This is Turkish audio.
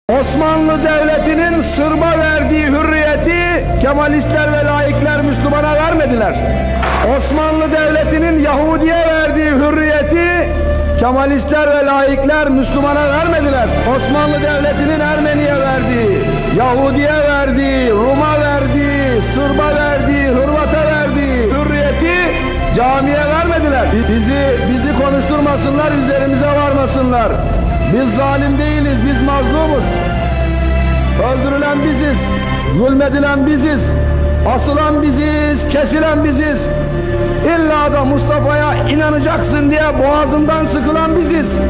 Osmanlı Devleti'nin Sırp'a verdiği hürriyeti Kemalistler ve laikler Müslümana vermediler. Osmanlı Devleti'nin Yahudi'ye verdiği hürriyeti Kemalistler ve laikler Müslümana vermediler. Osmanlı Devleti'nin Ermeni'ye verdiği, Yahudi'ye verdiği, Rum'a verdiği, Sırp'a verdiği, Hırvat'a verdiği hürriyeti camiye vermediler. Bizi konuşturmasınlar, üzerimize varmasınlar. Biz zalim değiliz, biz mazlumuz. Öldürülen biziz, zulmedilen biziz, asılan biziz, kesilen biziz. İlla da Mustafa'ya inanacaksın diye boğazından sıkılan biziz.